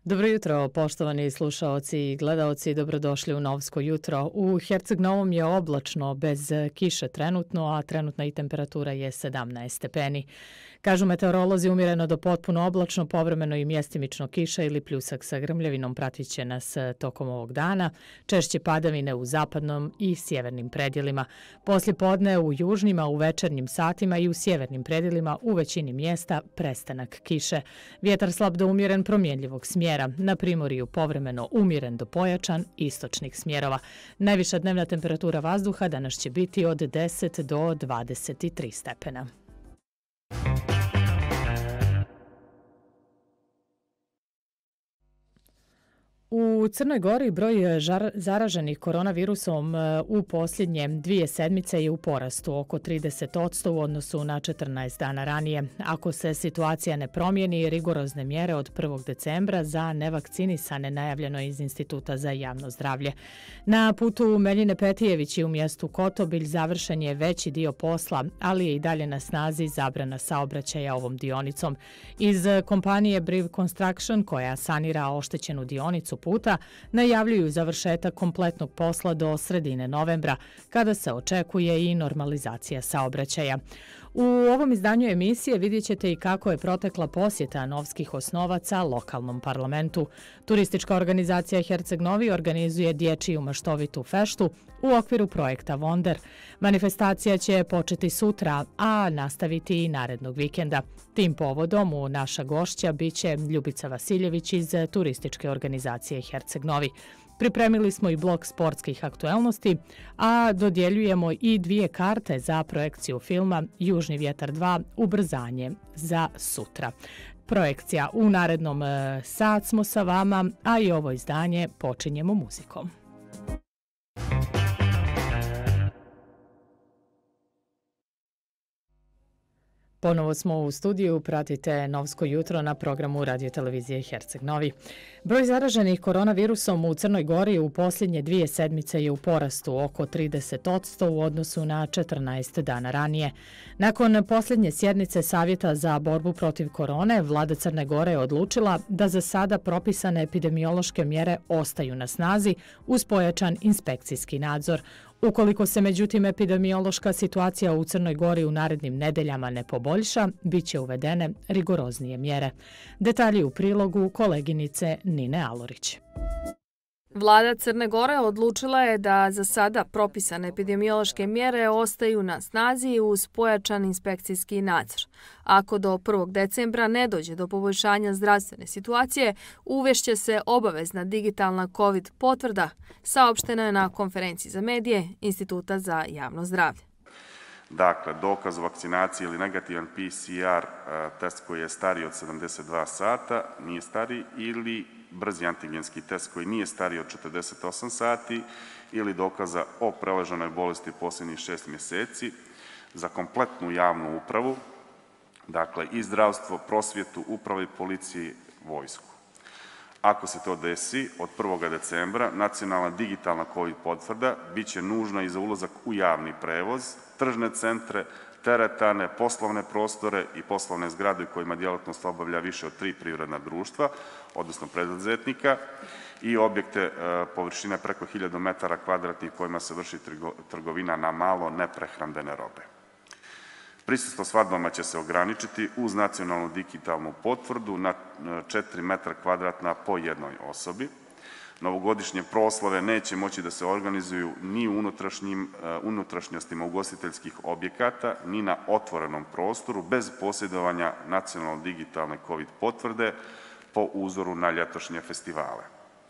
Dobro jutro, poštovani slušaoci i gledaoci, dobrodošli u Novsko jutro. U Herceg Novom je oblačno, bez kiše trenutno, a trenutna i temperatura je 17 stepeni. Kažu meteorolozi, umjereno do potpuno oblačno, povremeno i mjestimično kiša ili pljusak sa grmljavinom pratit će nas tokom ovog dana. Češće padavine u zapadnom i sjevernim predjelima. Poslije podne u južnjima, u večernjim satima i u sjevernim predjelima u većini mjesta prestanak kiše. Vjetar slab do umjeren promjenljivog smjera. Na primorju povremeno umjeren do pojačan istočnih smjerova. Najviša dnevna temperatura vazduha danas će biti od 10 do 23 stepena. U Crnoj Gori broj zaraženih koronavirusom u posljednje 2 sedmice je u porastu, oko 30% u odnosu na 14 dana ranije. Ako se situacija ne promijeni, rigorozne mjere od 1. decembra za nevakcinisane najavljeno iz Instituta za javno zdravlje. Na putu Meljine Petijević i u mjestu Kotobilj završen je veći dio posla, ali je i dalje na snazi zabrana saobraćaja ovom dionicom. Iz kompanije Briv Construction, koja sanira oštećenu dionicu puta, najavljuju završetak kompletnog posla do sredine novembra, kada se očekuje i normalizacija saobraćaja. U ovom izdanju emisije vidjet ćete i kako je protekla posjeta novskih osnovaca lokalnom parlamentu. Turistička organizacija Herceg Novi organizuje dječju maštovitu feštu u okviru projekta Wonder. Manifestacija će početi sutra, a nastaviti i narednog vikenda. Tim povodom u naša gošća biće Ljubica Vasiljević iz Turističke organizacije Herceg Novi. Pripremili smo i blok sportskih aktuelnosti, a dodjeljujemo i 2 karte za projekciju filma Južni vjetar 2 ubrzanje za sutra. Projekcija u narednom sat smo sa vama, a i ovo izdanje počinjemo muzikom. Ponovo smo u studiju, pratite Novsko jutro na programu radiotelevizije Herceg Novi. Broj zaraženih koronavirusom u Crnoj Gori u posljednje 2 sedmice je u porastu, oko 30% u odnosu na 14 dana ranije. Nakon posljednje sjednice Savjeta za borbu protiv korone, vlada Crne Gore je odlučila da za sada propisane epidemiološke mjere ostaju na snazi uz pojačan inspekcijski nadzor. Ukoliko se međutim epidemiološka situacija u Crnoj Gori u narednim nedeljama ne poboljša, bit će uvedene rigoroznije mjere. Detalji u prilogu koleginice Nine Alorić. Vlada Crne Gore odlučila je da za sada propisane epidemiološke mjere ostaju na snazi uz pojačan inspekcijski nadzor. Ako do 1. decembra ne dođe do poboljšanja zdravstvene situacije, uvešće se obavezna digitalna COVID potvrda, saopšteno je na konferenciji za medije Instituta za javno zdravlje. Dakle, dokaz o vakcinaciji ili negativan PCR test koji je stariji od 72 sata, nije stariji, ili brzi antigenski test koji nije stariji od 48 sati ili dokaza o preleženoj bolesti posljednjih 6 mjeseci za kompletnu javnu upravu, dakle i zdravstvo, prosvjetu, upravu i policiji, vojsku. Ako se to desi, od 1. decembra nacionalna digitalna COVID potvrda bit će nužna i za ulazak u javni prevoz, tržne centre, teretane, poslovne prostore i poslovne zgrade kojima djelatnost obavlja više od 3 privredna društva, odnosno preduzetnika, i objekte površine preko 1000 metara kvadratnih kojima se vrši trgovina na malo neprehrambene robe. Prisustvo svadbama će se ograničiti uz nacionalnu digitalnu potvrdu na 4 metra kvadratna po jednoj osobi. Novogodišnje proslave neće moći da se organizuju ni u unutrašnjostima ugostiteljskih objekata, ni na otvorenom prostoru bez posjedovanja nacionalno digitalne COVID potvrde po uzoru na ljetošnje festivale.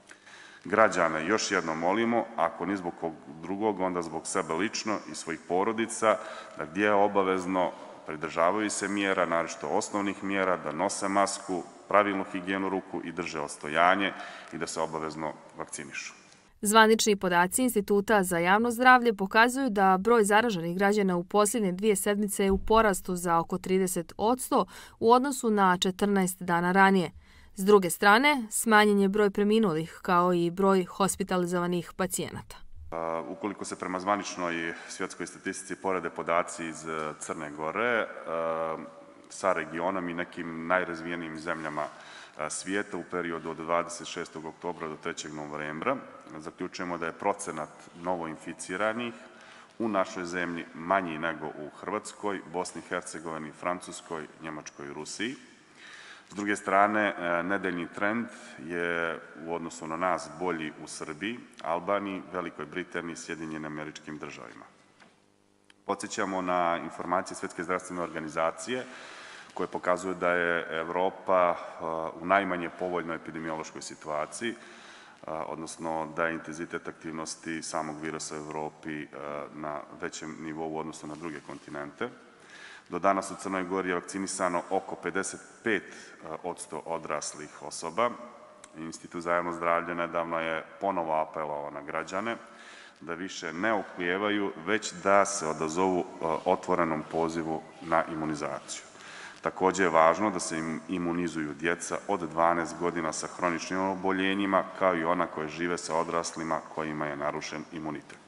Građane još jednom molimo, ako ni zbog kog drugog, onda zbog sebe lično i svojih porodica, da gdje je obavezno pridržavaju se mjera, naročito osnovnih mjera, da nose masku, pravilnu higijenu ruku i drže odstojanje i da se obavezno vakcinišu. Zvanični podaci Instituta za javno zdravlje pokazuju da broj zaraženih građana u posljednje 2 sedmice je u porastu za oko 30% u odnosu na 14 dana ranije. S druge strane, smanjen je broj preminulih kao i broj hospitalizovanih pacijenata. Ukoliko se prema zvaničnoj svjetskoj statistici porede podaci iz Crne Gore sa regionom i nekim najrazvijenijim zemljama svijeta u periodu od 26. oktobra do 3. novembra. Zaključujemo da je procenat novoinficiranih u našoj zemlji manji nego u Hrvatskoj, Bosni i Hercegovini, Francuskoj, Njemačkoj i Rusiji. S druge strane, nedeljni trend je u odnosu na nas bolji u Srbiji, Albaniji, Velikoj Britaniji i Sjedinjenim Američkim Državama. Podsjećamo na informacije Svjetske zdravstvene organizacije koje pokazuju da je Evropa u najmanje povoljnoj epidemiološkoj situaciji, odnosno da je intenzitet aktivnosti samog virusa u Evropi na većem nivou u odnosu na druge kontinente. Do danas u Crnoj Gori je vakcinisano oko 55% odraslih osoba. Institut za javno zdravlje nedavno je ponovo apelovao na građane da više ne oklijevaju, već da se odazovu otvorenom pozivu na imunizaciju. Također je važno da se imunizuju djeca od 12 godina sa hroničnim oboljenjima, kao i ona koje žive sa odraslima kojima je narušen imunitet.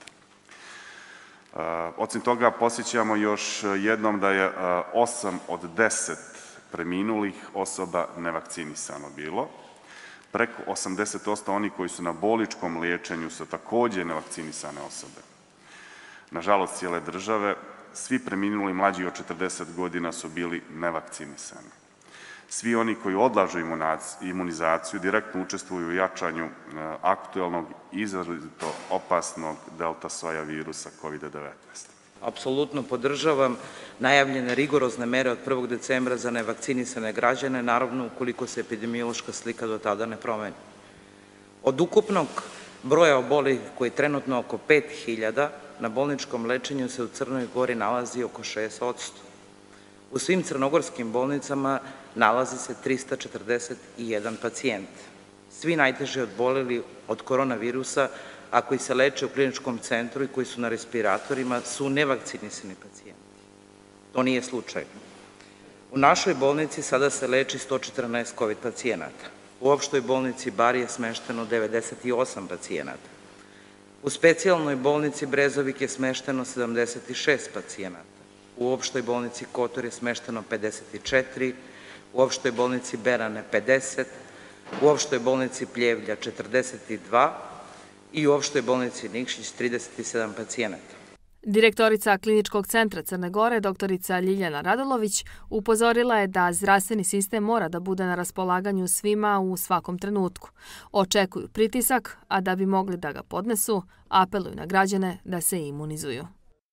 Osim toga, podsjećamo još jednom da je 8 od 10 preminulih osoba nevakcinisano bilo. Preko 80% onih koji su na bolničkom liječenju su također nevakcinisane osobe. Nažalost, cijele države, svi preminuli mlađi od 40 godina su bili nevakcinisani. Svi oni koji odlažu imunizaciju direktno učestvuju u jačanju aktuelnog i izrazito opasnog delta soja virusa COVID-19. Apsolutno podržavam najavljene rigorozne mere od 1. decembra za nevakcinisane građane, naravno ukoliko se epidemiološka slika do tada ne promeni. Od ukupnog broja obolelih koji je trenutno oko 5.000, na bolničkom lečenju se u Crnoj Gori nalazi oko 6%. U svim crnogorskim bolnicama nalazi se 341 pacijent. Svi najteže oboleli od koronavirusa, a koji se leče u kliničkom centru i koji su na respiratorima, su nevakcinisani pacijenti. To nije slučaj. U našoj bolnici sada se leči 114 COVID pacijenata. U opštoj bolnici Bar je smešteno 98 pacijenata. U specijalnoj bolnici Brezovik je smešteno 76 pacijenata. U opštoj bolnici Kotor je smešteno 54, u opštoj bolnici Berane 50, u opštoj bolnici Pljevlja 42 i u opštoj bolnici Nikšić 37 pacijenata. Direktorica Kliničkog centra Crne Gore, doktorica Ljiljana Radolović, upozorila je da zdravstveni sistem mora da bude na raspolaganju svima u svakom trenutku. Očekuju pritisak, a da bi mogli da ga podnesu, apeluju na građane da se imunizuju.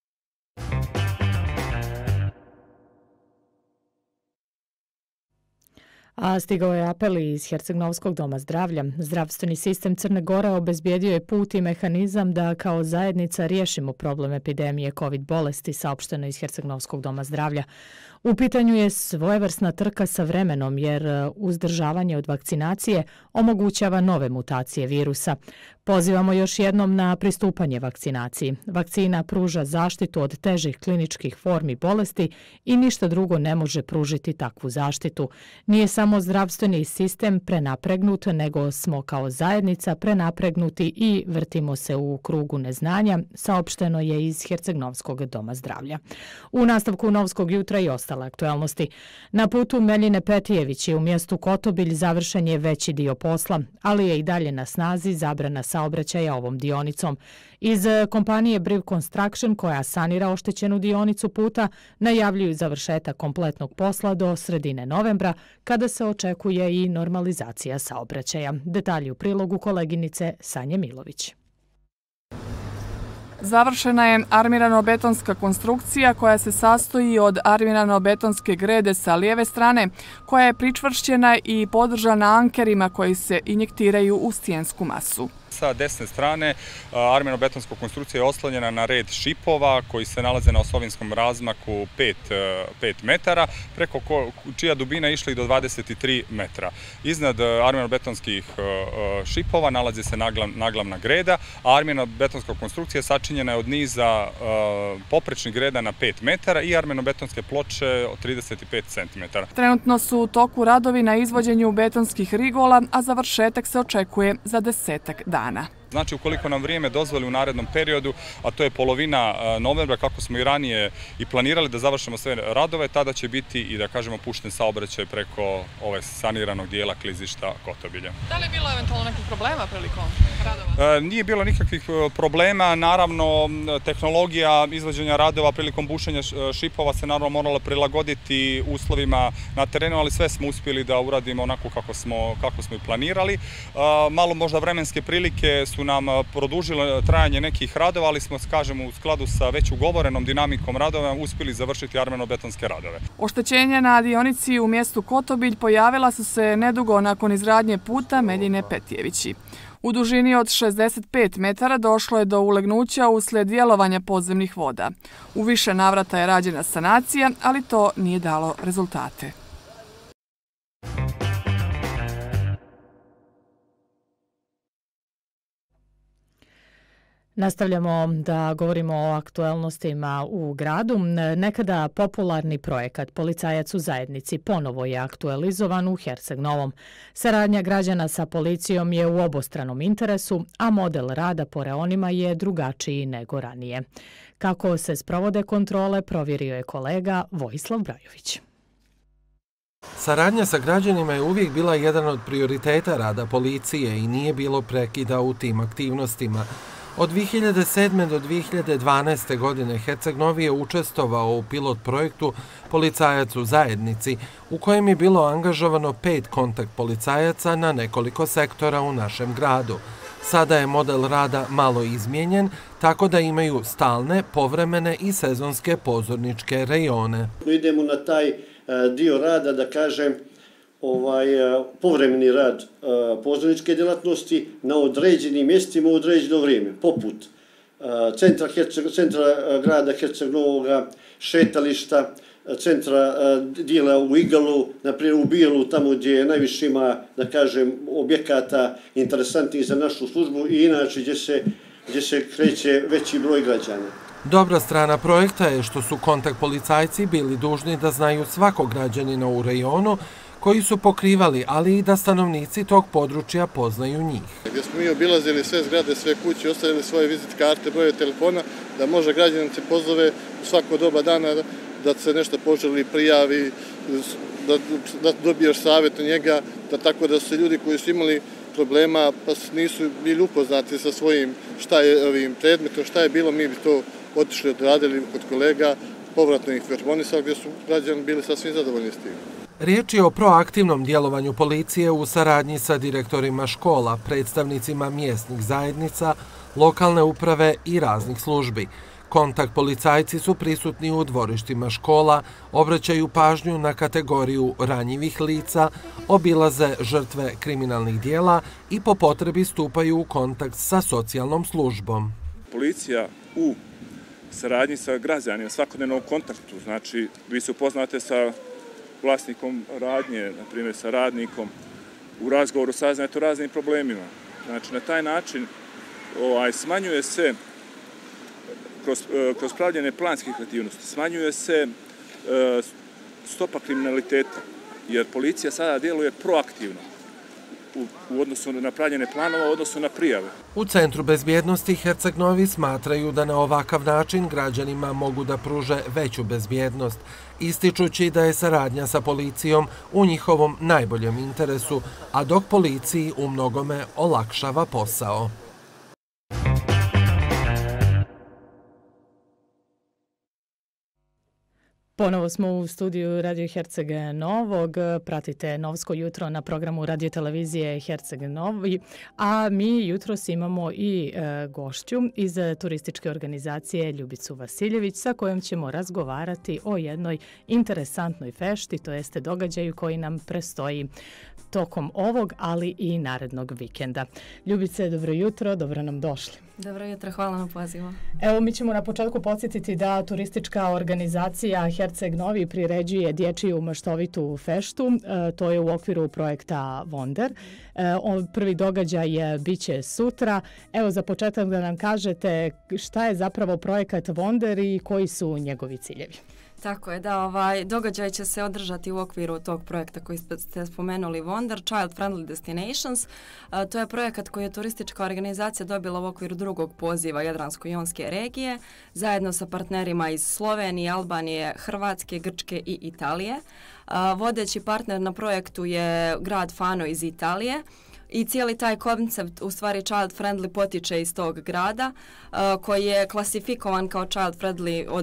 A stigao je apel iz Herceg-Novskog doma zdravlja. Zdravstveni sistem Crne Gore obezbijedio je put i mehanizam da kao zajednica riješimo problem epidemije COVID bolesti, saopšteno iz Herceg-Novskog doma zdravlja. U pitanju je svojevrsna trka sa vremenom jer uzdržavanje od vakcinacije omogućava nove mutacije virusa. Pozivamo još jednom na pristupanje vakcinaciji. Vakcina pruža zaštitu od težih kliničkih formi bolesti i ništa drugo ne može pružiti takvu zaštitu. Nije samo zdravstveni sistem prenapregnut, nego smo kao zajednica prenapregnuti i vrtimo se u krugu neznanja, saopšteno je iz Herceg-Novskog doma zdravlja. U nastavku Novskog jutra i ostale aktualnosti. Na putu Meljine Petijević je u mjestu Kotobilj završen je veći dio posla, ali je i dalje na snazi zabrana saobraćaja ovom dionicom. Iz kompanije Briv Construction, koja sanira oštećenu dionicu puta, najavljuju završetak kompletnog posla do sredine novembra, kada se očekuje i normalizacija saobraćaja. Detalji u prilogu koleginice Sanje Milović. Završena je armirano-betonska konstrukcija koja se sastoji od armirano-betonske grede sa lijeve strane, koja je pričvršćena i podržana ankerima koji se injektiraju u stijensku masu. Sa desne strane armirano-betonska konstrukcija je oslonjena na red šipova koji se nalaze na osovinskom razmaku 5 metara, preko čija dubina išla i do 23 metra. Iznad armirano-betonskih šipova nalazi se naglavna greda, a armirano-betonska konstrukcija sačinjena je od niza poprečnih greda na 5 metara i armirano-betonske ploče od 35 cm. Trenutno su u toku radovi na izvođenju betonskih rigola, a završetak se očekuje za 10 dana. Znači, ukoliko nam vrijeme dozvoli u narednom periodu, a to je polovina novembra, kako smo i ranije i planirali da završimo sve radove, tada će biti i da kažemo pušten saobraćaj preko saniranog dijela klizišta Kotobilje. Da li je bilo eventualno nekih problema prilikom radova? Nije bilo nikakvih problema. Naravno, tehnologija izvođenja radova prilikom bušenja šipova se naravno morala prilagoditi uslovima na terenu, ali sve smo uspjeli da uradimo onako kako smo i planirali. Malo možda vremenske prilike su nam produžile trajanje nekih radova, ali smo, kažemo, u skladu sa već ugovorenom dinamikom radova uspjeli završiti armeno-betonske radove. Oštećenja na dionici u mjestu Kotobilj pojavila su se nedugo nakon izgradnje puta Meljine-Petijevići. U dužini od 65 metara došlo je do ulegnuća uslijed djelovanja podzemnih voda. U više navrata je rađena sanacija, ali to nije dalo rezultate. Nastavljamo da govorimo o aktualnostima u gradu. Nekada popularni projekat Policajac u zajednici ponovo je aktualizovan u Herceg Novom. Saradnja građana sa policijom je u obostranom interesu, a model rada po reonima je drugačiji nego ranije. Kako se sprovode kontrole, provjerio je kolega Vojislav Brajović. Saradnja sa građanima je uvijek bila jedan od prioriteta rada policije i nije bilo prekida u tim aktivnostima. Od 2007. do 2012. godine Herceg Novi je učestvovao u pilot projektu Policajac u zajednici, u kojem je bilo angažovano 5 kontakt policajaca na nekoliko sektora u našem gradu. Sada je model rada malo izmijenjen, tako da imaju stalne, povremene i sezonske pozorničke rejone. Idemo na taj dio rada, da kažem, povremeni rad pozorničke djelatnosti na određenim mjestima u određeno vrijeme, poput centra grada Herceg Novoga, šetališta, centra dijela u Igalu, naprimjer u Bijelu, tamo gdje najviše ima, da kažem, objekata interesantnih za našu službu i inače gdje se kreće veći broj građana. Dobra strana projekta je što su kontakt policajci bili dužni da znaju svakog građanina u rejonu koji su pokrivali, ali i da stanovnici tog područja poznaju njih. Gdje smo mi obilazili sve zgrade, sve kuće, ostavili svoje vizit karte, broje telefona, da može građanin se pozove u svako doba dana da se nešto poželi, prijavi, da dobiješ savjet od njega, da tako da su ljudi koji su imali problema pa nisu bili upoznati sa svojim šta je ovim predmetom, šta je bilo, mi bi to otišli, odradili kod kolega, povratno ih informonisali gdje su građani bili sasvim zadovoljni s tim. Riječ je o proaktivnom djelovanju policije u saradnji sa direktorima škola, predstavnicima mjesnih zajednica, lokalne uprave i raznih službi. Kontakt policajci su prisutni u dvorištima škola, obraćaju pažnju na kategoriju ranjivih lica, obilaze žrtve kriminalnih dijela i po potrebi stupaju u kontakt sa socijalnom službom. Policija u saradnji sa građanima, svakodnevnom kontaktu, znači vi se upoznate sa vlasnikom radnje, na primjer sa radnikom, u razgovoru saznajete o raznim problemima. Znači, na taj način smanjuje se, kroz pravljene planskih aktivnosti, smanjuje se stopa kriminaliteta, jer policija sada djeluje proaktivno u odnosu na pravljene planova, u odnosu na prijave. U Centru bezbjednosti Herceg Novi smatraju da na ovakav način građanima mogu da pruže veću bezbjednost, ističući da je saradnja sa policijom u njihovom najboljem interesu, a dok policiji u mnogome olakšava posao. Ponovo smo u studiju Radio Herceg Novog. Pratite Novsko jutro na programu radio televizije Herceg Novi, a mi jutros imamo i gošću iz turističke organizacije Ljubicu Vasiljević, sa kojom ćemo razgovarati o jednoj interesantnoj fešti, to jeste događaju koji nam prestoji tokom ovog, ali i narednog vikenda. Ljubice, dobro jutro, dobro nam došli. Dobro jutro, hvala na pozivu. Evo, mi ćemo na početku podsjetiti da turistička organizacija Herceg Novi priređuje dječju maštovitu feštu. To je u okviru projekta Wonder. Prvi događaj biće sutra. Evo, za početak da nam kažete šta je zapravo projekat Wonder i koji su njegovi ciljevi. Tako je, da, događaj će se održati u okviru tog projekta koji ste spomenuli, Wonder, Child Friendly Destinations. To je projekat koji je turistička organizacija dobila u okviru drugog poziva Jadransko-jonske regije, zajedno sa partnerima iz Slovenije, Albanije, Hrvatske, Grčke i Italije. Vodeći partner na projektu je grad Fano iz Italije. I cijeli taj koncept, u stvari child friendly, potiče iz tog grada koji je klasifikovan kao child friendly od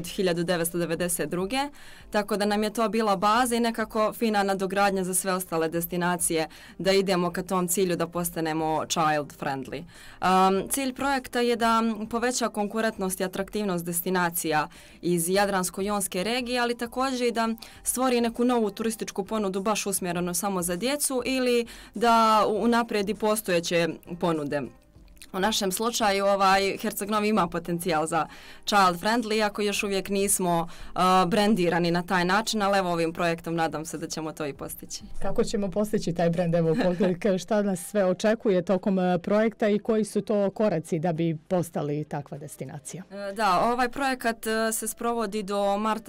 1992. Tako da nam je to bila baza i nekako fina nadogradnja za sve ostale destinacije da idemo ka tom cilju da postanemo child friendly. Cilj projekta je da poveća konkurentnost i atraktivnost destinacija iz Jadransko-jonske regije, ali također i da stvori neku novu turističku ponudu baš usmjereno samo za djecu ili da unaprijedi postojeće ponude. U našem slučaju Herceg Novi ima potencijal za child friendly, iako još uvijek nismo brendirani na taj način, ali evo ovim projektom nadam se da ćemo to i postići. Kako ćemo postići taj brend? Evo, šta nas sve očekuje tokom projekta i koji su to koraci da bi postali takva destinacija? Da, ovaj projekat se sprovodi do marta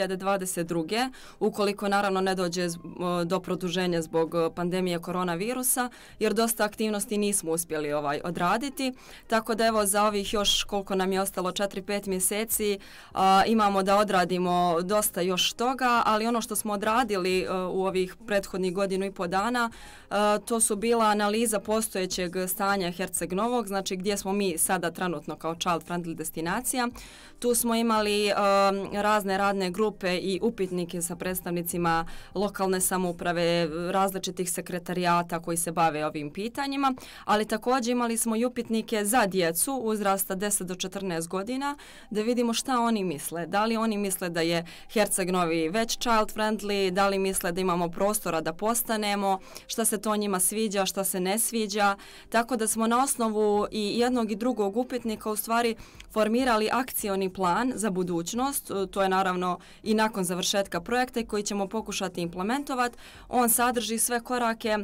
2022. Ukoliko naravno ne dođe do produženja zbog pandemije koronavirusa, jer dosta aktivnosti nismo uspjeli odraditi. Tako da evo za ovih još koliko nam je ostalo 4-5 mjeseci imamo da odradimo dosta još toga, ali ono što smo odradili u ovih prethodnih godinu i po dana to su bila analiza postojećeg stanja Herceg Novog, znači gdje smo mi sada trenutno kao child friendly destinacija. Tu smo imali razne radne grupe i upitnike sa predstavnicima lokalne samouprave, različitih sekretarijata koji se bave ovim pitanjima, ali također imali smo i upitnike za djecu uzrasta 10 do 14 godina da vidimo šta oni misle. Da li oni misle da je Herceg Novi već child friendly, da li misle da imamo prostora da postanemo, šta se to njima sviđa, šta se ne sviđa. Tako da smo na osnovu i jednog i drugog upitnika u stvari formirali akcioni plan za budućnost. To je naravno i nakon završetka projekta koji ćemo pokušati implementovati. On sadrži sve korake,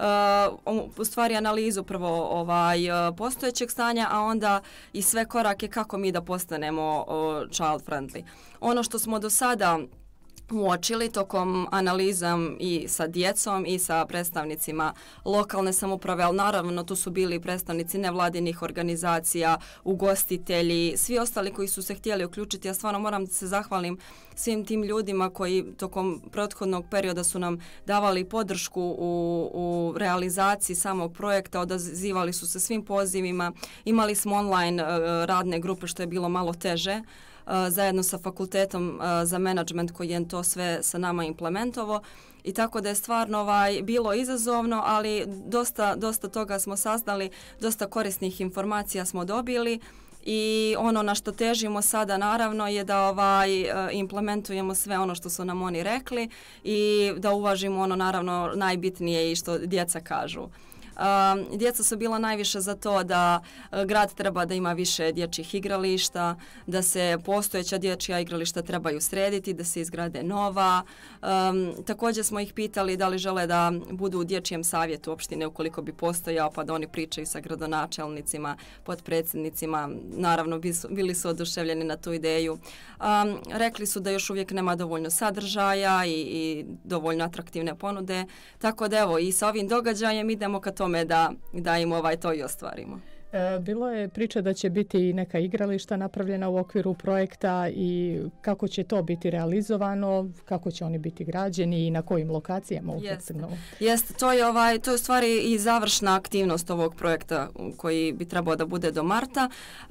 u stvari analizu prvo postojećeg stanja, a onda i sve korake kako mi da postanemo child friendly. Ono što smo do sada uočili tokom analizam i sa djecom i sa predstavnicima lokalne samouprave, ali naravno tu su bili predstavnici nevladinih organizacija, ugostitelji, svi ostali koji su se htjeli uključiti. Ja stvarno moram da se zahvalim svim tim ljudima koji tokom prethodnog perioda su nam davali podršku u realizaciji samog projekta, odazivali su se svim pozivima, imali smo online radne grupe što je bilo malo teže, zajedno sa fakultetom za menadžment koji je to sve sa nama implementovao i tako da je stvarno bilo izazovno, ali dosta toga smo saznali, dosta korisnih informacija smo dobili i ono na što težimo sada naravno je da implementujemo sve ono što su nam oni rekli i da uvažimo ono naravno najbitnije i što djeca kažu. Djeca su bila najviše za to da grad treba da ima više dječjih igrališta, da se postojeća dječja igrališta trebaju srediti, da se izgrade nova. Također smo ih pitali da li žele da budu u dječjem savjetu opštine ukoliko bi postojao, pa da oni pričaju sa gradonačelnicima, potpredsjednicima. Naravno, bili su oduševljeni na tu ideju. Rekli su da još uvijek nema dovoljno sadržaja i dovoljno atraktivne ponude, tako da evo i sa ovim događajem idemo ka tome da im to i ostvarimo. Bilo je priča da će biti i neka igrališta napravljena u okviru projekta i kako će to biti realizovano, kako će oni biti građeni i na kojim lokacijama u Herceg Novom? Jeste, to je u stvari i završna aktivnost ovog projekta koji bi trebao da bude do marta.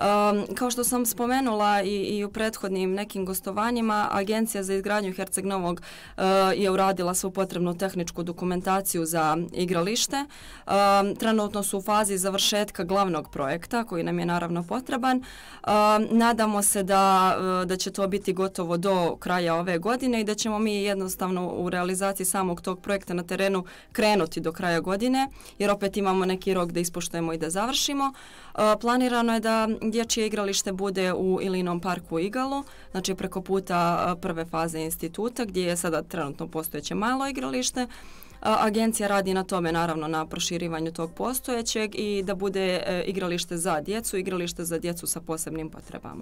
Kao što sam spomenula i u prethodnim nekim gostovanjima, Agencija za izgradnju Herceg Novog je uradila svu potrebnu tehničku dokumentaciju za igralište. Trenutno su u fazi završetka glavnog projekta koji nam je naravno potreban. Nadamo se da će to biti gotovo do kraja ove godine i da ćemo mi jednostavno u realizaciji samog tog projekta na terenu krenuti do kraja godine, jer opet imamo neki rok da ispoštujemo i da završimo. Planirano je da dječje igralište bude u Ilinom parku u Igalu, znači preko puta prve faze instituta gdje je sada trenutno postojeće malo igralište. Agencija radi na tome, naravno, na proširivanju tog postojećeg i da bude igralište za djecu sa posebnim potrebama.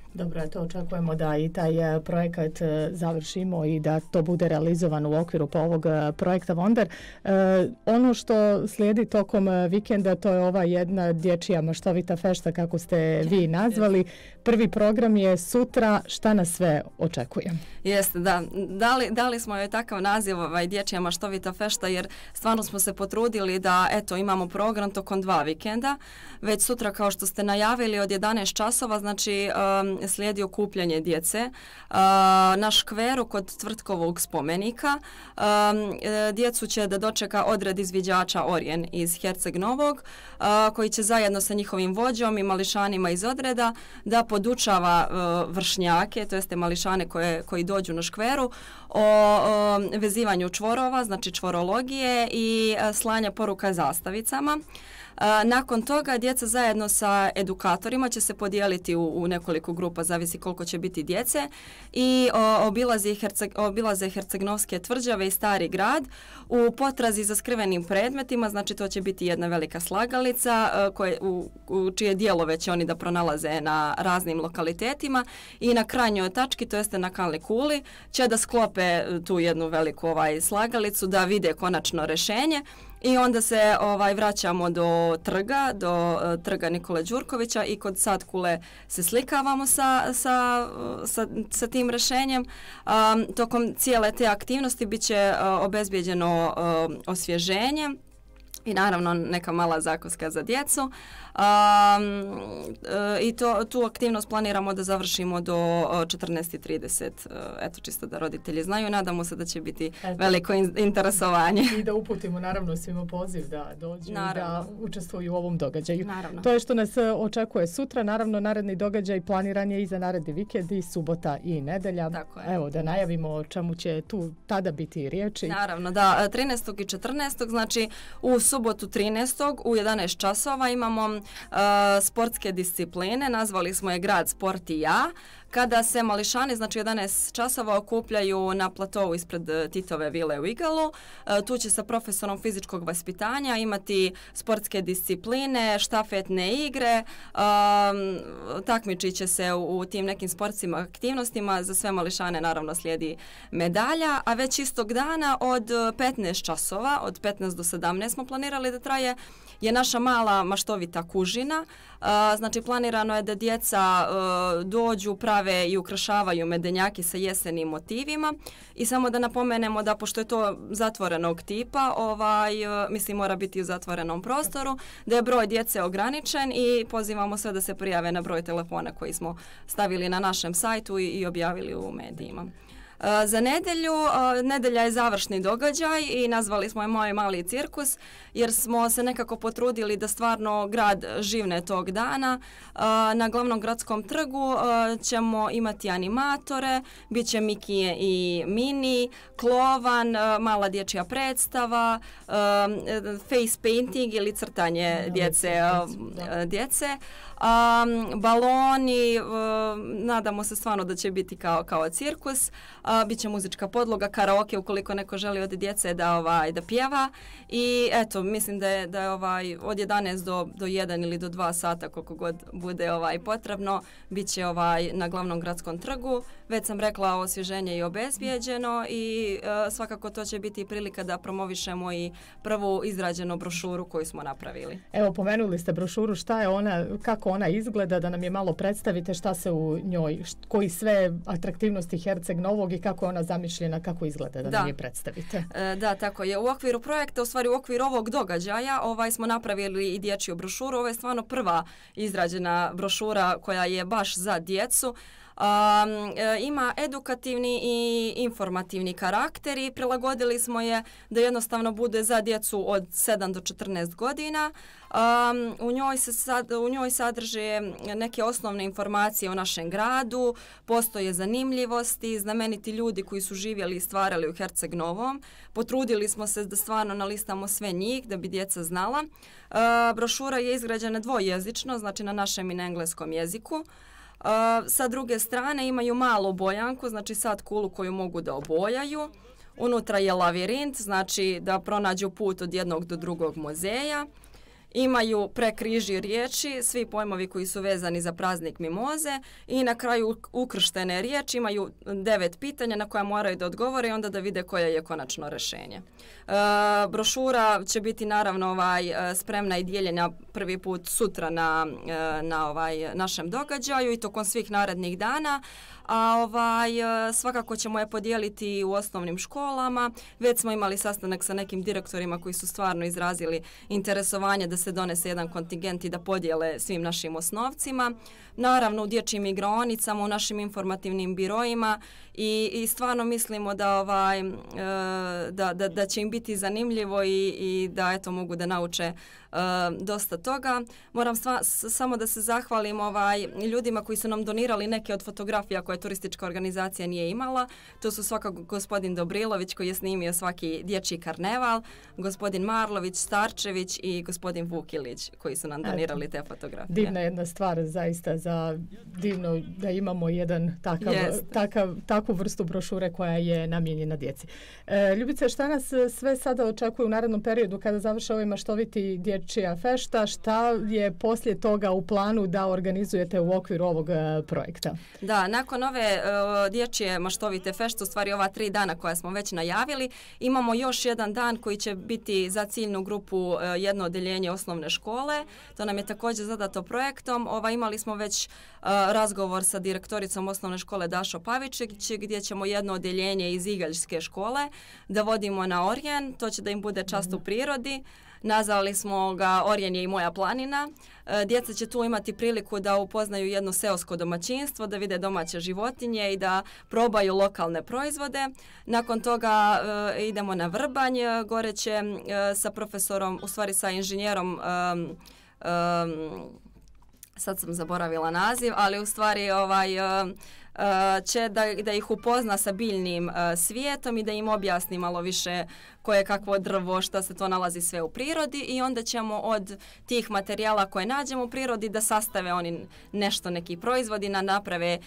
Dobro, to očekujemo da i taj projekat završimo i da to bude realizovano u okviru ovog projekta Wonder. Ono što slijedi tokom vikenda, to je ova jedna dječja maštovita fešta, kako ste vi nazvali. Prvi program je sutra. Šta nas sve očekuje? Jeste, da. Dali smo joj takav naziv, dječja maštovita fešta, jer stvarno smo se potrudili da imamo program tokom 2 vikenda. Već sutra, kao što ste najavili, od 11 časova, znači slijedi okupljanje djece na škveru kod Tvrtkovog spomenika. Djecu će da dočeka odred izviđača Orjen iz Herceg Novog, koji će zajedno sa njihovim vođom i mališanima iz odreda da podučava vršnjake, to jeste mališane koji dođu na škveru, o vezivanju čvorova, znači čvorologije i slanja poruka zastavicama. Nakon toga djeca zajedno sa edukatorima će se podijeliti u nekoliko grupa, zavisi koliko će biti djece, i obilaze Hercegnovske tvrđave i Stari grad u potrazi za skrivenim predmetima, znači to će biti jedna velika slagalica u čije dijelove će oni da pronalaze na raznim lokalitetima, i na krajnjoj tački, to jeste na Kanli kuli, će da sklope tu jednu veliku slagalicu da vide konačno rešenje. I onda se vraćamo do trga Nikole Đurkovića i kod Satkule se slikavamo sa tim rešenjem. Tokom cijele te aktivnosti bit će obezbijeđeno osvježenje i naravno neka mala zakuska za djecu. I tu aktivnost planiramo da završimo do 14:30, eto čisto da roditelji znaju. Nadamo se da će biti veliko interesovanje. I da uputimo naravno svima poziv da dođu i da učestvuju u ovom događaju. Naravno. To je što nas očekuje sutra. Naravno, naredni događaj planiran je i za naredni vikend, i subota i nedelja. Tako je. Evo, da najavimo o čemu će tu tada biti riječi. Naravno, da, 13. i 14. znači u subotu 13. u 11 časova imamo sportske discipline, nazvali smo je Grad, sport i ja, kada se mališani, znači 11 časova, okupljaju na platovu ispred Titove vile u Igalu. Tu će sa profesorom fizičkog vaspitanja imati sportske discipline, štafetne igre, takmičit će se u tim nekim sportskim aktivnostima. Za sve mališane naravno slijedi medalja, a već istog dana od 15 časova, od 15 do 17 smo planirali da traje, je naša mala maštovita kužina. Znači planirano je da djeca dođu, prave i ukrašavaju medenjaki sa jesenim motivima, i samo da napomenemo da pošto je to zatvorenog tipa, mislim mora biti u zatvorenom prostoru, da je broj djece ograničen i pozivamo sve da se prijave na broj telefona koji smo stavili na našem sajtu i objavili u medijima. Za nedelja je završni događaj i nazvali smo je Moj mali cirkus, jer smo se nekako potrudili da stvarno grad živne tog dana. Na glavnom gradskom trgu ćemo imati animatore, bit će Mikije i Mini, Klovan, mala dječja predstava, face painting ili crtanje djece, baloni, nadamo se stvarno da će biti kao cirkus. Biće muzička podloga, karaoke ukoliko neko želi od djece da pjeva, i eto, mislim da je od 11 do 1 ili do 2 sata, koliko god bude potrebno, bit će na glavnom gradskom trgu. Već sam rekla, osvježenje je obezbijeđeno i svakako to će biti prilika da promovišemo i prvu izrađenu brošuru koju smo napravili. Evo, pomenuli ste brošuru, šta je ona, kako ona izgleda, da nam je malo predstavite šta se u njoj, koji sve atraktivnosti Herceg Novog i kako je ona zamišljena, kako izgleda, da nam je predstavite. Da, tako je. U okviru projekta, u stvari u okviru ovog događaja, smo napravili i dječju brošuru. Ovo je stvarno prva izrađena brošura koja je baš za djecu. Ima edukativni i informativni karakter i prilagodili smo je da jednostavno bude za djecu od 7 do 14 godina. U njoj sadrže neke osnovne informacije o našem gradu, postoje zanimljivosti, znameniti ljudi koji su živjeli i stvarali u Herceg Novom. Potrudili smo se da stvarno nalistamo sve njih da bi djeca znala. Brošura je izgrađena dvojezično, znači na našem i na engleskom jeziku. Sa druge strane imaju malu bojanku, znači sad kulu koju mogu da obojaju. Unutra je lavirint, znači da pronađu put od jednog do drugog muzeja. imaju prekriži riječi, svi pojmovi koji su vezani za praznik mimoze i na kraju ukrštene riječi, imaju 9 pitanja na koja moraju da odgovore i onda da vide koje je konačno rješenje. Brošura će biti naravno spremna i dijeljena prvi put sutra na našem događaju i tokom svih narednih dana, a svakako ćemo je podijeliti u osnovnim školama. Već smo imali sastanak sa nekim direktorima koji su stvarno izrazili interesovanje da se donese jedan kontingent i da podijele svim našim osnovcima. Naravno u dječjim igraonicama, u našim informativnim biroima i stvarno mislimo da će im biti zanimljivo i da eto mogu da nauče dosta toga. Moram samo da se zahvalim ljudima koji su nam donirali neke od fotografija koje turistička organizacija nije imala. To su svakako gospodin Dobrilović koji je snimio svaki dječji karneval, gospodin Marlović, Starčević i gospodin Vukilić koji su nam donirali te fotografije. Divna jedna stvar zaista divno da imamo jedan takvu vrstu brošure koja je namijenjena djeci. Ljubice, šta nas sve sada očekuje u narednom periodu kada završe ovaj maštoviti dječja fešta? Šta je poslije toga u planu da organizujete u okviru ovog projekta? Da, nakon ove dječje maštovite fešte, u stvari ova 3 dana koja smo već najavili, imamo još jedan dan koji će biti za ciljnu grupu jedno odeljenje osnovne škole. To nam je također zadato projektom. Imali smo već razgovor sa direktoricom osnovne škole Dašo Pavičić gdje ćemo jedno odeljenje iz Igaljske škole da vodimo na Orjen. To će da im bude čast u prirodi. Nazvali smo ga Orjen je i moja planina. Djeca će tu imati priliku da upoznaju jedno seosko domaćinstvo, da vide domaće životinje i da probaju lokalne proizvode. Nakon toga idemo na Vrbanj. Gore će sa profesorom, u stvari sa inženjerom, sad sam zaboravila naziv, ali u stvari će da ih upozna sa biljnim svijetom i da im objasni malo više koje kakvo drvo, šta se to nalazi sve u prirodi i onda ćemo od tih materijala koje nađemo u prirodi da sastave oni neki proizvodi, naprave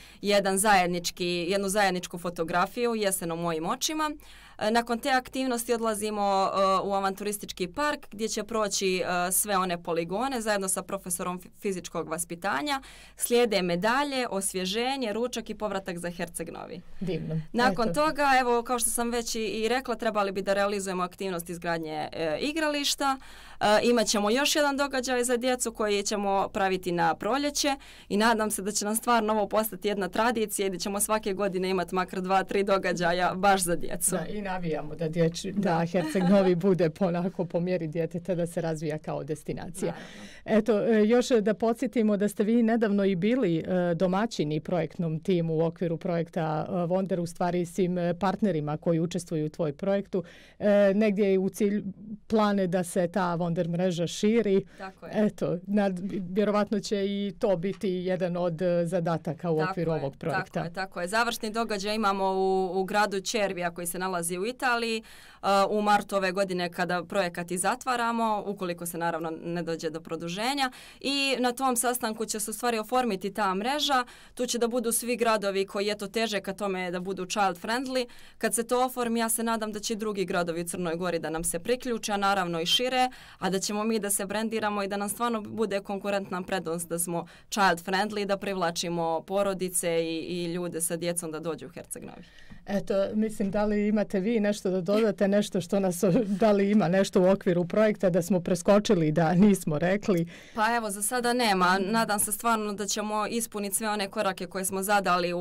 jednu zajedničku fotografiju Jesen u mojim očima. Nakon te aktivnosti odlazimo u avanturistički park gdje će proći sve one poligone zajedno sa profesorom fizičkog vaspitanja. Slijede medalje, osvježenje, ručak i povratak za Herceg-Novi. Divno. Nakon toga, evo, kao što sam već i rekla, trebali bi da realizujemo aktivnosti izgradnje igrališta. Imaćemo još jedan događaj za djecu koji ćemo praviti na proljeće i nadam se da će nam stvarno ovo postati jedna tradicija i da ćemo svake godine imati makar 2-3 događaja baš za djecu. Da, i navijamo da Herceg-Novi bude po mjeri djeteta da se razvija kao destinacija. Eto, još da podsjetimo da ste vi nedavno i bili domaćini projektnom timu u okviru projekta Wonder, u stvari svim partnerima koji učestvuju u tvoj projektu. Negdje je u cilj plane da se ta Wonder mreža širi. Tako je. Eto, vjerovatno će i to biti jedan od zadataka u okviru ovog projekta. Tako je. Završni događaj imamo u gradu Červija koji se nalazi u Italiji u martu ove godine kada projekat i zatvaramo, ukoliko se naravno ne dođe do produženja i na tom sastanku će se u stvari oformiti ta mreža. Tu će da budu svi gradovi koji teže ka tome da budu child friendly. Kad se to oformi, ja se nadam da će drugi gradovi u Crnoj Gori da nam se priključe, a naravno i šire, a da ćemo mi da se brendiramo i da nam stvarno bude konkurentna prednost da smo child friendly, da privlačimo porodice i ljude sa djecom da dođu u Herceg-Novi. Eto, mislim, da li imate vi nešto da dodate, nešto što da li ima nešto u okviru projekta da smo preskočili, da nismo rekli? Pa evo, za sada nema. Nadam se stvarno da ćemo ispuniti sve one korake koje smo zadali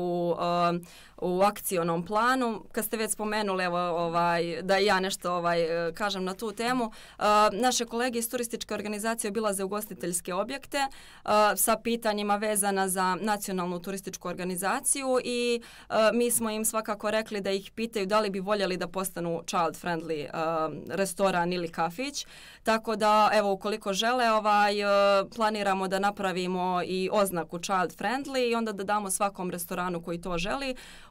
u akcionom planu. Kad ste već spomenuli, da ja nešto kažem na tu temu, naše kolege iz turističke organizacije obilaze ugostiteljske objekte sa pitanjima vezana za nacionalnu turističku organizaciju i mi smo im svakako rekli da ih pitaju da li bi voljeli da postanu child friendly restoran ili kafić. Tako da, evo, ukoliko žele, planiramo da napravimo i oznaku child friendly i onda da damo svakom restoranu koji to želi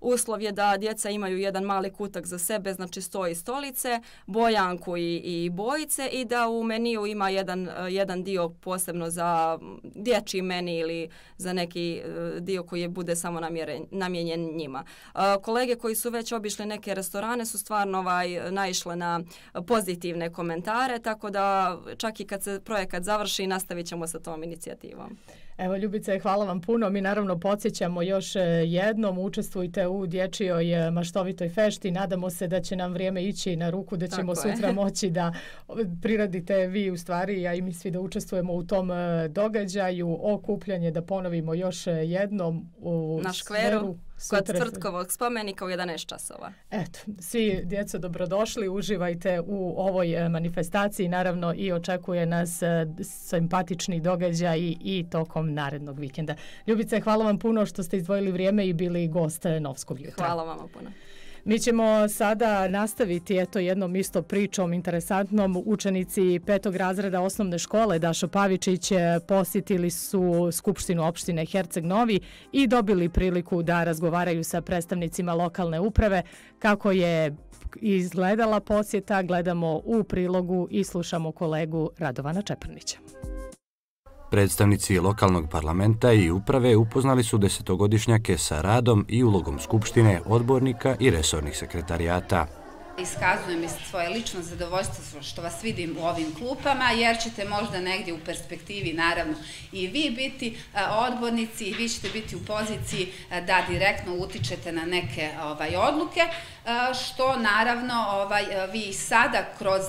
Uslov je da djeca imaju jedan mali kutak za sebe, znači sto i stolice, bojanku i bojice i da u meniju ima jedan dio posebno za dječji meni ili za neki dio koji bude samo namijenjen njima. Kolege koji su već obišli neke restorane su stvarno naišle na pozitivne komentare, tako da čak i kad se projekat završi nastavit ćemo sa tom inicijativom. Evo, Ljubice, hvala vam puno. Mi naravno podsjećamo još jednom, učestvujte u dječjoj maštovitoj fešti. Nadamo se da će nam vrijeme ići na ruku, da ćemo sutra moći da priradite vi u stvari, a i mi svi da učestvujemo u tom događaju. Okupljanje, da ponovimo još jednom na škveru kod Tvrtkovog spomenika u 11 časova. Eto, svi djeco dobrodošli, uživajte u ovoj manifestaciji. Naravno i očekuje nas simpatični događaj i tokom narednog vikenda. Ljubice, hvala vam puno što ste izdvojili vrijeme i bili gost Novskog jutra. Hvala vam puno. Mi ćemo sada nastaviti jednom isto pričom interesantnom. Učenici 5. razreda osnovne škole Dašo Pavičić posjetili su Skupštinu opštine Herceg Novi i dobili priliku da razgovaraju sa predstavnicima lokalne uprave. Kako je izgledala posjeta, gledamo u prilogu i slušamo kolegu Radovana Čeprnića. Predstavnici lokalnog parlamenta i uprave upoznali su 10-godišnjake sa radom i ulogom Skupštine, odbornika i resornih sekretarijata. Iskazujem svoje lično zadovoljstvo što vas vidim u ovim klupama, jer ćete možda negdje u perspektivi, naravno, i vi biti odbornici i vi ćete biti u poziciji da direktno utičete na neke odluke, što naravno vi sada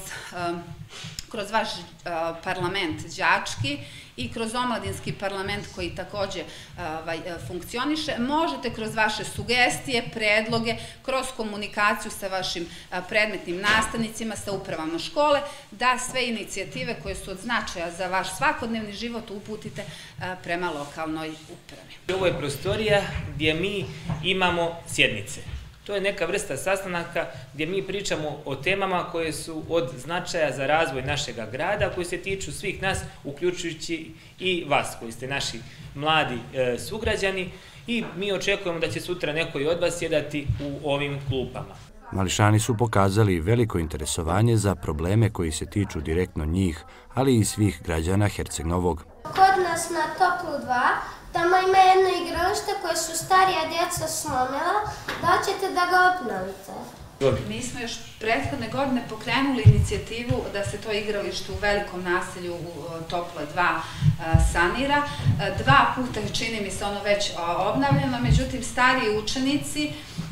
kroz vaš parlament đački i kroz omladinski parlament koji također funkcioniše, možete kroz vaše sugestije, predloge, kroz komunikaciju sa vašim predmetnim nastavnicima, sa upravama škole, da sve inicijative koje su od značaja za vaš svakodnevni život uputite prema lokalnoj upravi. Ovo je prostorija gdje mi imamo sjednice. To je neka vrsta sastanaka gdje mi pričamo o temama koje su od značaja za razvoj našeg grada, koji se tiču svih nas, uključujući i vas koji ste naši mladi sugrađani, i mi očekujemo da će sutra neko i od vas sjedati u ovim klupama. Mališani su pokazali veliko interesovanje za probleme koji se tiču direktno njih, ali i svih građana Herceg Novog. Kod nas na Toplu 2 tamo ima jedno igralište koje su starija djeca slomila, da ćete da ga obnovite. Mi smo još prethodne godine pokrenuli inicijativu da se to igralište u velikom naselju u Tople 2 sanira. 2 puta čini mi se ono već obnavljeno, međutim stariji učenici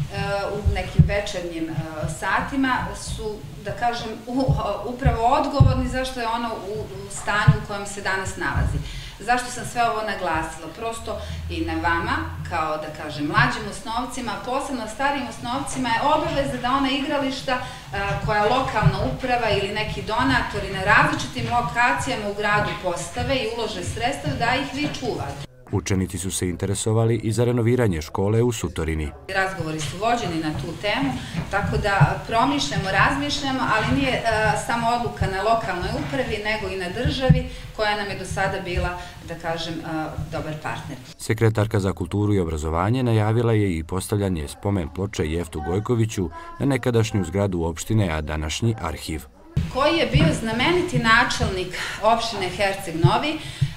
u nekim večernjim satima su, da kažem, upravo odgovorni zašto je ono u stanju u kojem se danas nalazi. Zašto sam sve ovo naglasila? Prosto i na vama, kao da kažem mlađim osnovcima, posebno starijim osnovcima, je obaveza da ona igrališta koja lokalna uprava ili neki donatori na različitim lokacijama u gradu postave i ulože sredstva, da ih vi čuvate. Učenici su se interesovali i za renoviranje škole u Sutorini. Razgovori su vođeni na tu temu, tako da promišljamo, razmišljamo, ali nije samo odluka na lokalnoj upravi, nego i na državi, koja nam je do sada bila, da kažem, dobar partner. Sekretarka za kulturu i obrazovanje najavila je i postavljanje spomen ploče Jeftu Gojkoviću na nekadašnju zgradu opštine, a današnji arhiv. Koji je bio znameniti načelnik opštine Herceg Novi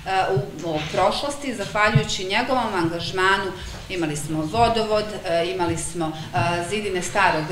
u prošlosti, zahvaljujući njegovom angažmanu. Imali smo vodovod, imali smo zidine starog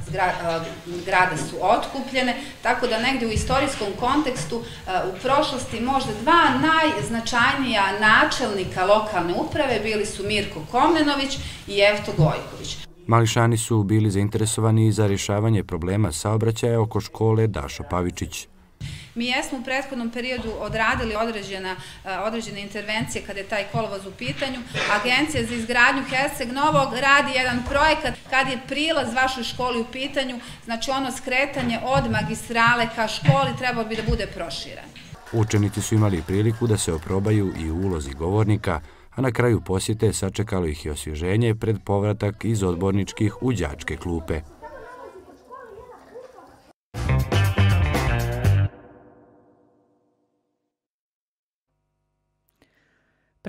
grada su otkupljene, tako da negdje u istorijskom kontekstu u prošlosti možda 2 najznačajnija načelnika lokalne uprave bili su Mirko Komnenović i Jefto Gojković. Mališani su bili zainteresovani i za rješavanje problema saobraćaja oko škole Dašo Pavičić. Mi jesmo u prethodnom periodu odradili određene intervencije kada je taj kolovoz u pitanju. Agencija za izgradnju Herceg Novog radi jedan projekat kad je prilaz vašoj školi u pitanju, znači ono skretanje od magistrale ka školi trebalo bi da bude proširen. Učenici su imali priliku da se oprobaju i u ulozi govornika, a na kraju posjete sačekalo ih i osvježenje pred povratak iz odborničkih u đačke klupe.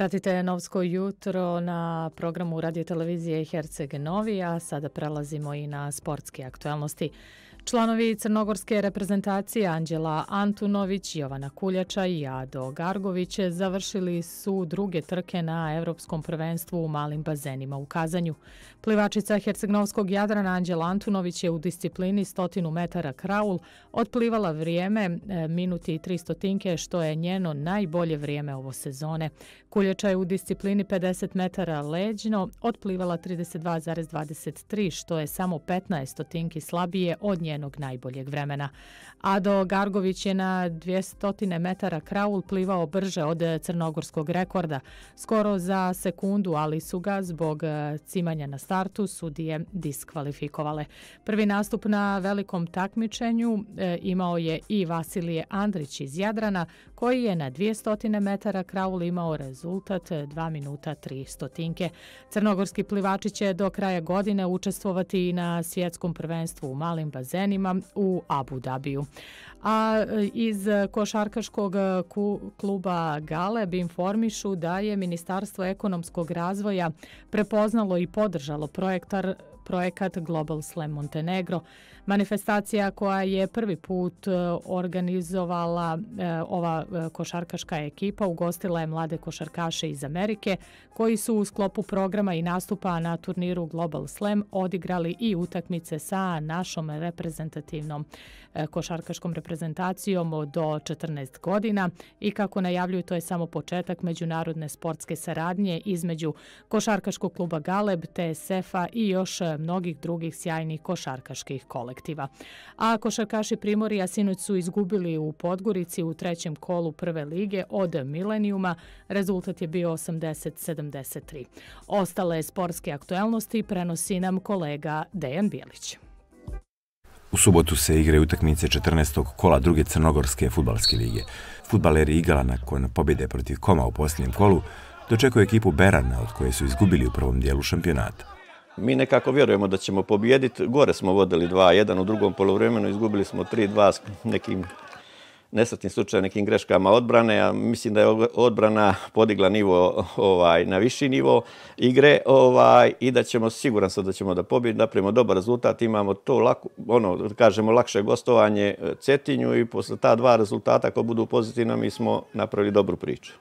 Pratite Novsko jutro na programu radiotelevizije Herceg Novi, a sada prelazimo i na sportske aktualnosti. Članovi crnogorske reprezentacije Anđela Antunović, Jovana Kuljača i Ado Gargović završili su druge trke na Evropskom prvenstvu u malim bazenima u Kazanju. Plivačica hercegnovskog Jadrana Anđela Antunović je u disciplini 100 metara kraul otplivala vrijeme minuti i 300, što je njeno najbolje vrijeme ovo sezone. Kuljača je u disciplini 50 metara leđno otplivala 32,23, što je samo 15 slabije od njenog najboljeg vremena. Ado Gargović je na 200 metara kraul plivao brže od crnogorskog rekorda, skoro za sekundu, ali su ga zbog cimanja na startu sudije diskvalifikovale. Prvi nastup na velikom takmičenju imao je i Vasilije Andrić iz Jadrana, koji je na 200 metara kraul imao rezultat 2 minuta 300. Crnogorski plivači će do kraja godine učestvovati i na svjetskom prvenstvu u malim bazenima u Abu Dhabiju. A iz košarkaškog kluba Galeb informišu da je Ministarstvo ekonomskog razvoja prepoznalo i podržalo projekat Global Slam Montenegro. Manifestacija koja je prvi put organizovala ova košarkaška ekipa ugostila je mlade košarkaše iz Amerike koji su u sklopu programa i nastupa na turniru Global Slam odigrali i utakmice sa našom reprezentativnom košarkaškom reprezentacijom do 14 godina i kako najavljuju, to je samo početak međunarodne sportske saradnje između košarkaškog kluba Galeb, TSF-a i još mnogih drugih sjajnih košarkaških kolektiva. A košarkaši Primorja sinoć su izgubili u Podgorici u trećem kolu prve lige od Milenijuma. Rezultat je bio 80-73. Ostale sportske aktualnosti prenosi nam kolega Dejan Bijelić. U subotu se igraju utakmice 14. kola druge crnogorske fudbalske lige. Fudbaleri Igala nakon pobjede protiv Koma u posljednjem kolu dočekuju ekipu Berana od koje su izgubili u prvom dijelu šampionata. Mi nekako vjerujemo da ćemo pobijediti. Gore smo vodili 2-1 u drugom poluvremenu, izgubili smo 3-2 s nekim nesretnim slučajem, nekim greškama odbrane, a mislim da je odbrana podigla nivo na viši nivo igre i da ćemo, siguran sam da ćemo da pobjedimo, napravimo dobar rezultat, imamo to lakše gostovanje Cetinju i posle ta dva rezultata ako budu pozitivni mi smo napravili dobru priču.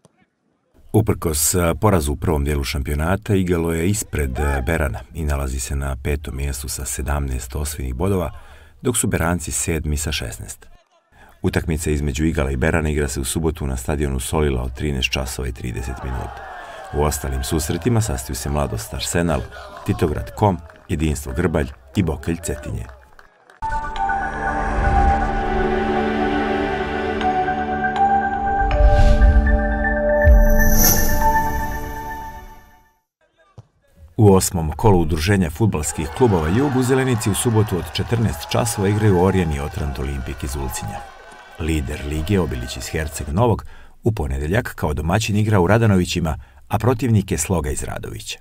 Uprkos porazu u prvom dijelu šampionata, Igalo je ispred Berana i nalazi se na 5. mjestu sa 17 osvojenih bodova, dok su Beranci 7. sa 16. Utakmica između Igala i Berana igra se u subotu na stadionu Solila od 13 časova i 30 minuta. U ostalim susretima sastaju se Mladost Arsenal, Titograd Kom, Jedinstvo Grbalj i Bokelj Cetinje. U 8. kolu udruženja fudbalskih klubova Jug u Zelenici u subotu od 14 časova igraju Orjan i Otrant Olimpik iz Ulcinja. Lider lige Obilić iz Herceg Novog u ponedeljak kao domaćin igra u Radanovićima, a protivnik je Sloga iz Radovića.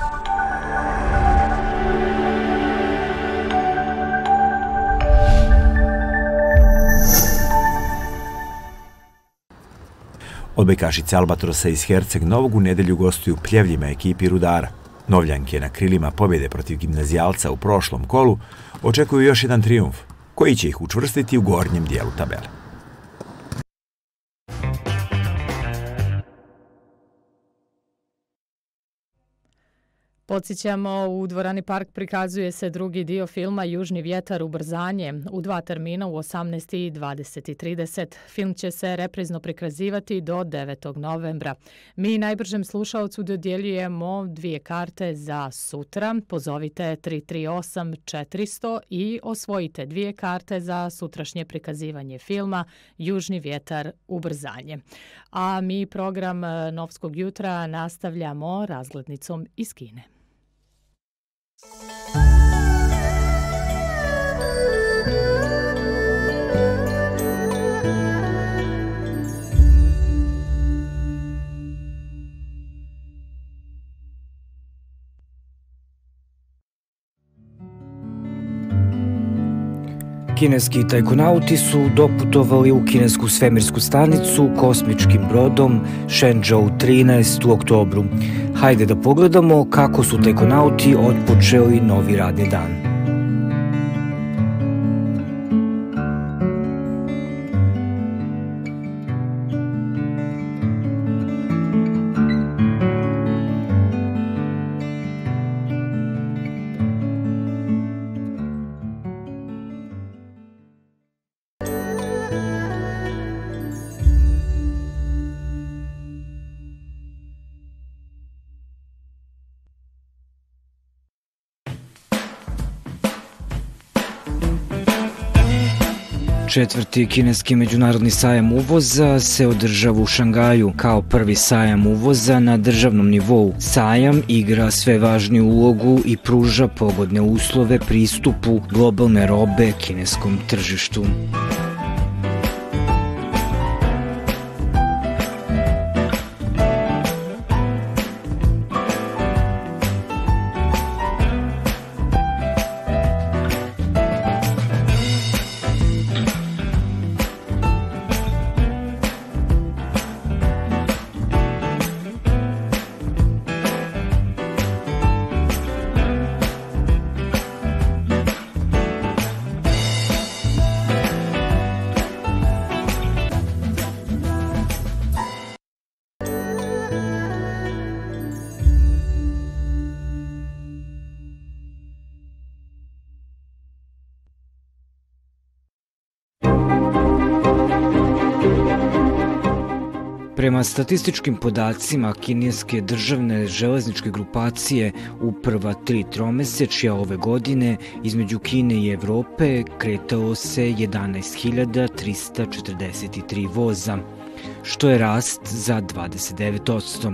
Odbojkašice Albatrosa iz Herceg Novog u nedelju gostuju Pljevljima ekipi Rudara. Novljanke na krilima pobjede protiv Gimnazijalca u prošlom kolu očekuju još jedan trijumf, koji će ih učvrstiti u gornjem dijelu tabele. Podsjećamo, u dvorani Park prikazuje se drugi dio filma Južni vjetar ubrzanje u 2 termina u 18 i 20:30. Film će se reprizno prikazivati do 9. novembra. Mi najbržem slušaocu dodjeljujemo 2 karte za sutra. Pozovite 338 400 i osvojite 2 karte za sutrašnje prikazivanje filma Južni vjetar ubrzanje. A mi program Novskog jutra nastavljamo razglednicom iz Kine. Kineski tajkonauti su doputovali u kinesku svemirsku stanicu kosmičkim brodom Shenzhou 13 u oktobru. Hajde da pogledamo kako su tajkonauti otpočeli novi radni dan. Četvrti kineski međunarodni sajam uvoza se održava u Šangaju kao prvi sajam uvoza na državnom nivou. Sajam igra sve važniju ulogu i pruža pogodne uslove pristupu globalne robe kineskom tržištu. Prema statističkim podacima kineske državne železničke grupacije u prva 3 tromesečja ove godine između Kine i Evrope kretalo se 11.343 voza, što je rast za 29%.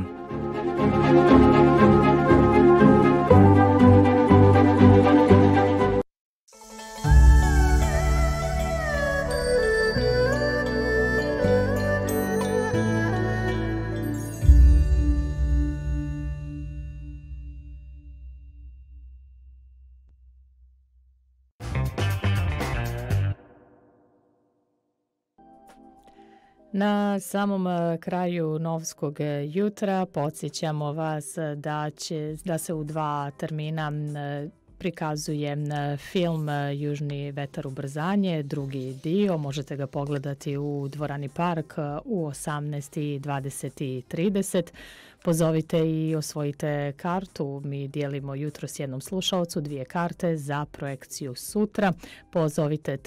Na samom kraju Novskog jutra podsjećamo vas da se u 2 termina prikazuje film Južni vetar ubrzanje, drugi dio. Možete ga pogledati u Dvorani Park u 18, 20 i 30. Pozovite i osvojite kartu. Mi dijelimo jutro s jednom slušalcu 2 karte za projekciju sutra. Pozovite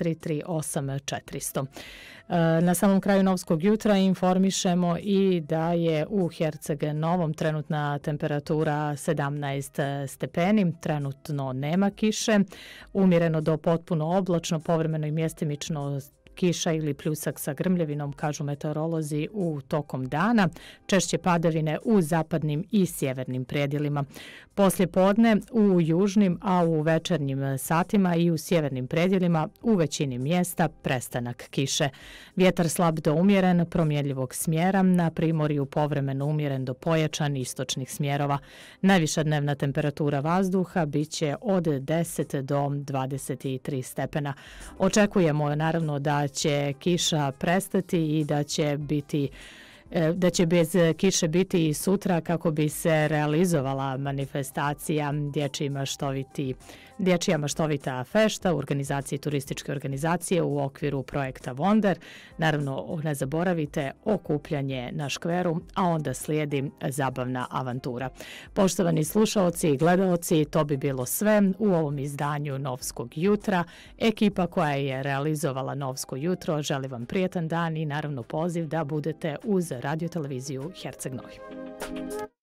338 400. Na samom kraju Novskog jutra informišemo i da je u Herceg Novom trenutna temperatura 17 stepeni, trenutno nema kiše, umjereno do potpuno oblačno, povremeno i mjestimično kiša ili pljusak sa grmljevinom, kažu meteorolozi, u tokom dana. Češće padavine u zapadnim i sjevernim predjelima. Poslije podne u južnim, a u večernjim satima i u sjevernim predjelima u većini mjesta prestanak kiše. Vjetar slab do umjeren, promjenljivog smjera, na primorju povremeno umjeren do pojačan istočnih smjerova. Najviša dnevna temperatura vazduha bit će od 10 do 23 stepena. Očekujemo naravno da će kiša prestati i da će bez kiše biti i sutra kako bi se realizovala manifestacija Dječja maštovita fešta u organizaciji turističke organizacije u okviru projekta Wonder. Naravno, ne zaboravite okupljanje na škveru, a onda slijedi zabavna avantura. Poštovani slušaoci i gledaoci, to bi bilo sve u ovom izdanju Novskog jutra. Ekipa koja je realizovala Novsko jutro želi vam prijetan dan i naravno poziv da budete uz radioteleviziju Herceg Novi.